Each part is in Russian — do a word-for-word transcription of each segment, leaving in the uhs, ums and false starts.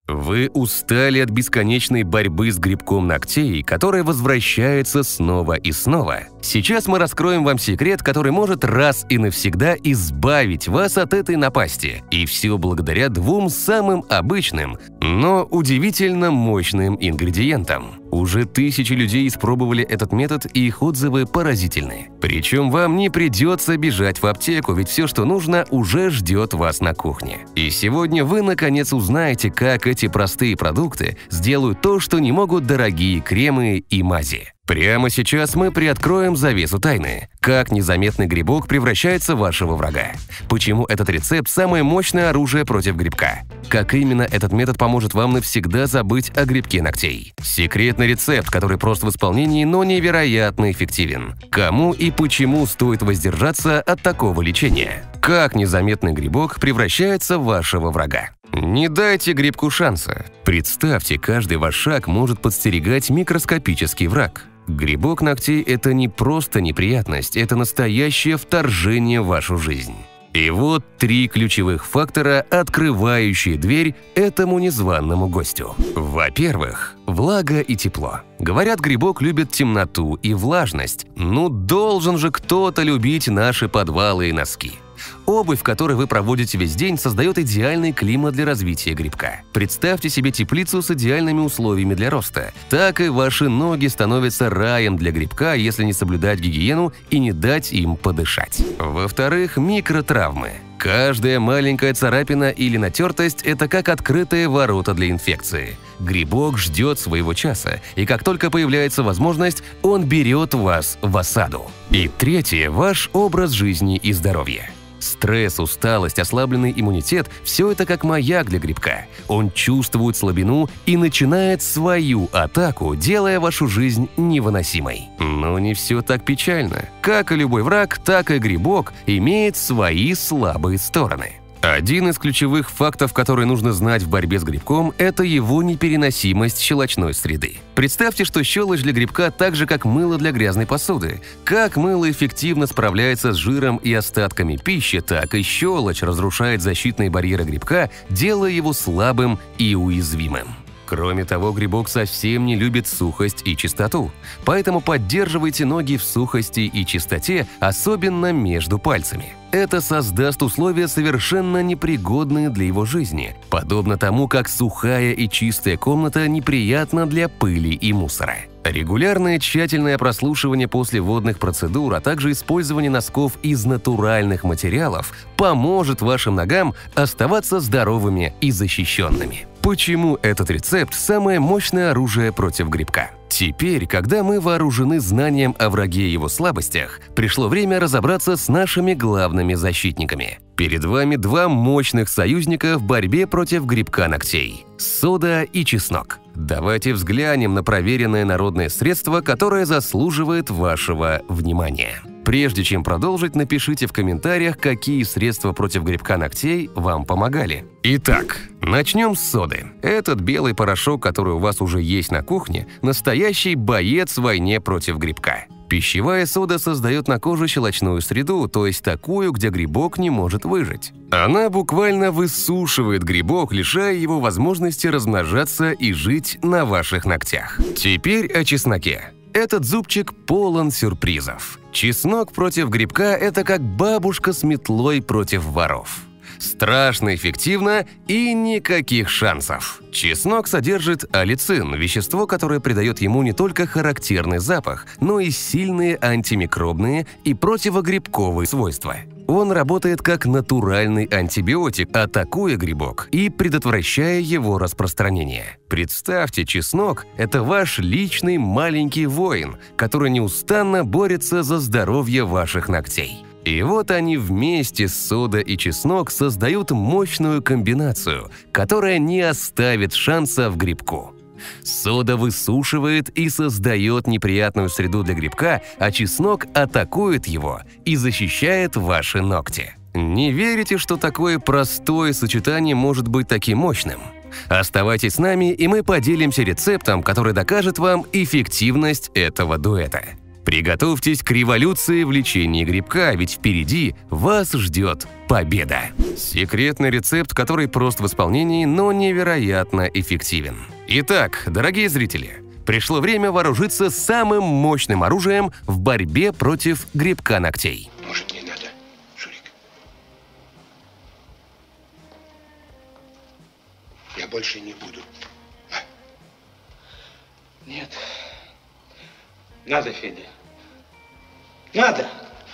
Вы устали от бесконечной борьбы с грибком ногтей, которая возвращается снова и снова? Сейчас мы раскроем вам секрет, который может раз и навсегда избавить вас от этой напасти. И все благодаря двум самым обычным, но удивительно мощным ингредиентам. Уже тысячи людей испробовали этот метод, и их отзывы поразительны. Причем вам не придется бежать в аптеку, ведь все, что нужно, уже ждет вас на кухне. И сегодня вы наконец узнаете, как эти простые продукты сделают то, что не могут дорогие кремы и мази. Прямо сейчас мы приоткроем завесу тайны. Как незаметный грибок превращается в вашего врага. Почему этот рецепт – самое мощное оружие против грибка. Как именно этот метод поможет вам навсегда забыть о грибке ногтей. Секретный рецепт, который прост в исполнении, но невероятно эффективен. Кому и почему стоит воздержаться от такого лечения. Как незаметный грибок превращается в вашего врага. Не дайте грибку шанса. Представьте, каждый ваш шаг может подстерегать микроскопический враг. Грибок ногтей – это не просто неприятность, это настоящее вторжение в вашу жизнь. И вот три ключевых фактора, открывающие дверь этому незваному гостю. Во-первых, влага и тепло. Говорят, грибок любит темноту и влажность. Ну должен же кто-то любить наши подвалы и носки. Обувь, в которой вы проводите весь день, создает идеальный климат для развития грибка. Представьте себе теплицу с идеальными условиями для роста. Так и ваши ноги становятся раем для грибка, если не соблюдать гигиену и не дать им подышать. Во-вторых, микротравмы. Каждая маленькая царапина или натертость – это как открытые ворота для инфекции. Грибок ждет своего часа, и как только появляется возможность, он берет вас в осаду. И третье – ваш образ жизни и здоровья. Стресс, усталость, ослабленный иммунитет – все это как маяк для грибка. Он чувствует слабину и начинает свою атаку, делая вашу жизнь невыносимой. Но не все так печально. Как и любой враг, так и грибок имеет свои слабые стороны. Один из ключевых фактов, который нужно знать в борьбе с грибком, это его непереносимость щелочной среды. Представьте, что щелочь для грибка так же, как мыло для грязной посуды. Как мыло эффективно справляется с жиром и остатками пищи, так и щелочь разрушает защитные барьеры грибка, делая его слабым и уязвимым. Кроме того, грибок совсем не любит сухость и чистоту, поэтому поддерживайте ноги в сухости и чистоте, особенно между пальцами. Это создаст условия, совершенно непригодные для его жизни, подобно тому, как сухая и чистая комната неприятна для пыли и мусора. Регулярное тщательное прослушивание после водных процедур, а также использование носков из натуральных материалов поможет вашим ногам оставаться здоровыми и защищенными. Почему этот рецепт – самое мощное оружие против грибка? Теперь, когда мы вооружены знанием о враге и его слабостях, пришло время разобраться с нашими главными защитниками. Перед вами два мощных союзника в борьбе против грибка ногтей – сода и чеснок. Давайте взглянем на проверенное народное средство, которое заслуживает вашего внимания. Прежде чем продолжить, напишите в комментариях, какие средства против грибка ногтей вам помогали. Итак, начнем с соды. Этот белый порошок, который у вас уже есть на кухне, настоящий боец в войне против грибка. Пищевая сода создает на коже щелочную среду, то есть такую, где грибок не может выжить. Она буквально высушивает грибок, лишая его возможности размножаться и жить на ваших ногтях. Теперь о чесноке. Этот зубчик полон сюрпризов. Чеснок против грибка – это как бабушка с метлой против воров. Страшно эффективно и никаких шансов. Чеснок содержит аллицин – вещество, которое придает ему не только характерный запах, но и сильные антимикробные и противогрибковые свойства. Он работает как натуральный антибиотик, атакуя грибок и предотвращая его распространение. Представьте, чеснок – это ваш личный маленький воин, который неустанно борется за здоровье ваших ногтей. И вот они вместе, сода и чеснок, создают мощную комбинацию, которая не оставит шансов грибку. Сода высушивает и создает неприятную среду для грибка, а чеснок атакует его и защищает ваши ногти. Не верите, что такое простое сочетание может быть таким мощным? Оставайтесь с нами, и мы поделимся рецептом, который докажет вам эффективность этого дуэта. Приготовьтесь к революции в лечении грибка, ведь впереди вас ждет победа. Секретный рецепт, который прост в исполнении, но невероятно эффективен. Итак, дорогие зрители, пришло время вооружиться самым мощным оружием в борьбе против грибка ногтей. Может, не надо, Шурик? Я больше не буду. А? Нет. Надо, Федя. Надо.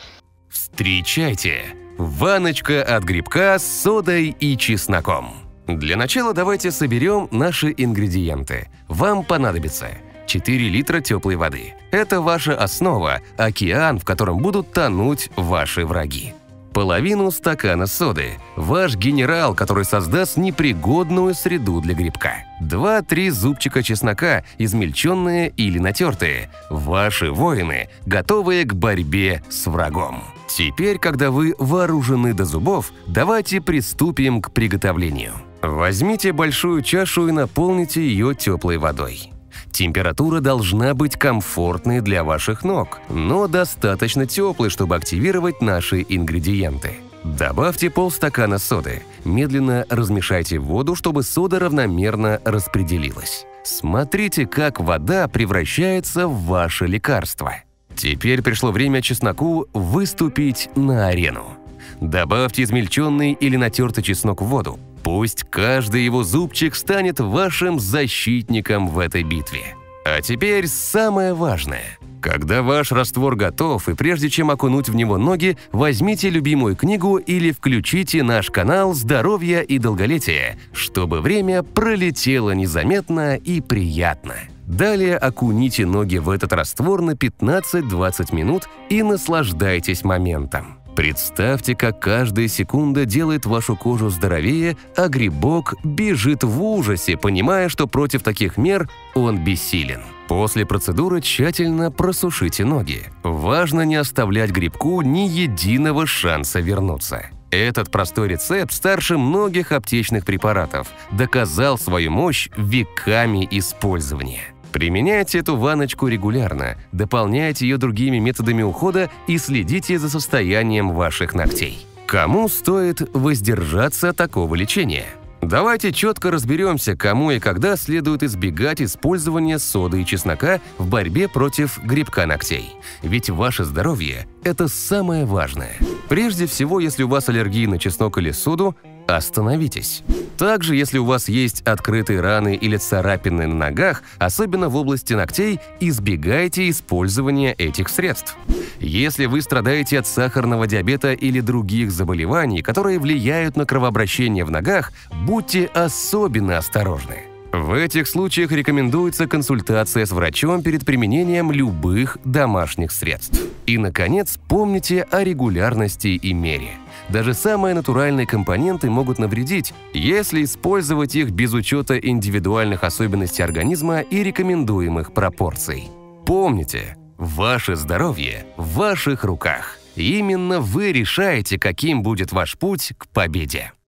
Встречайте! Ванночка от грибка с содой и чесноком. Для начала давайте соберем наши ингредиенты. Вам понадобится четыре литра теплой воды. Это ваша основа, океан, в котором будут тонуть ваши враги. Половину стакана соды. Ваш генерал, который создаст непригодную среду для грибка. два-три зубчика чеснока, измельченные или натертые. Ваши воины, готовые к борьбе с врагом. Теперь, когда вы вооружены до зубов, давайте приступим к приготовлению. Возьмите большую чашу и наполните ее теплой водой. Температура должна быть комфортной для ваших ног, но достаточно теплой, чтобы активировать наши ингредиенты. Добавьте полстакана соды. Медленно размешайте воду, чтобы сода равномерно распределилась. Смотрите, как вода превращается в ваше лекарство. Теперь пришло время чесноку выступить на арену. Добавьте измельченный или натертый чеснок в воду. Пусть каждый его зубчик станет вашим защитником в этой битве. А теперь самое важное. Когда ваш раствор готов, и прежде чем окунуть в него ноги, возьмите любимую книгу или включите наш канал «Здоровье и долголетие», чтобы время пролетело незаметно и приятно. Далее окуните ноги в этот раствор на пятнадцать-двадцать минут и наслаждайтесь моментом. Представьте, как каждая секунда делает вашу кожу здоровее, а грибок бежит в ужасе, понимая, что против таких мер он бессилен. После процедуры тщательно просушите ноги. Важно не оставлять грибку ни единого шанса вернуться. Этот простой рецепт старше многих аптечных препаратов, доказал свою мощь веками использования. Применяйте эту ванночку регулярно, дополняйте ее другими методами ухода и следите за состоянием ваших ногтей. Кому стоит воздержаться от такого лечения? Давайте четко разберемся, кому и когда следует избегать использования соды и чеснока в борьбе против грибка ногтей. Ведь ваше здоровье – это самое важное. Прежде всего, если у вас аллергия на чеснок или соду, остановитесь. Также, если у вас есть открытые раны или царапины на ногах, особенно в области ногтей, избегайте использования этих средств. Если вы страдаете от сахарного диабета или других заболеваний, которые влияют на кровообращение в ногах, будьте особенно осторожны. В этих случаях рекомендуется консультация с врачом перед применением любых домашних средств. И, наконец, помните о регулярности и мере. Даже самые натуральные компоненты могут навредить, если использовать их без учета индивидуальных особенностей организма и рекомендуемых пропорций. Помните, ваше здоровье в ваших руках. Именно вы решаете, каким будет ваш путь к победе.